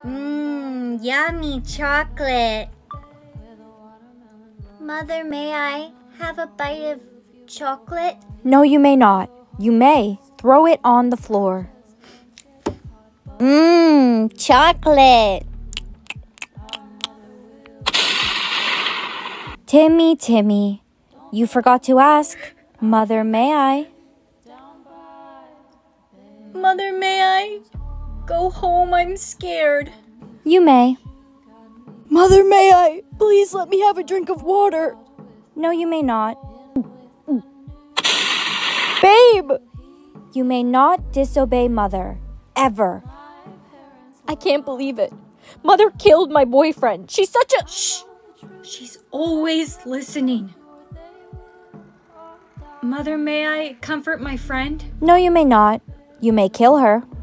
Yummy chocolate. Mother, may I have a bite of chocolate? No, you may not. You may throw it on the floor. Chocolate. Timmy, you forgot to ask. Mother, may I? Mother, may I go home? I'm scared. You may. Mother, may I? Please let me have a drink of water. No, you may not. Babe! You may not disobey Mother. Ever. I can't believe it. Mother killed my boyfriend. She's such a... Shh! She's always listening. Mother, may I comfort my friend? No, you may not. You may kill her.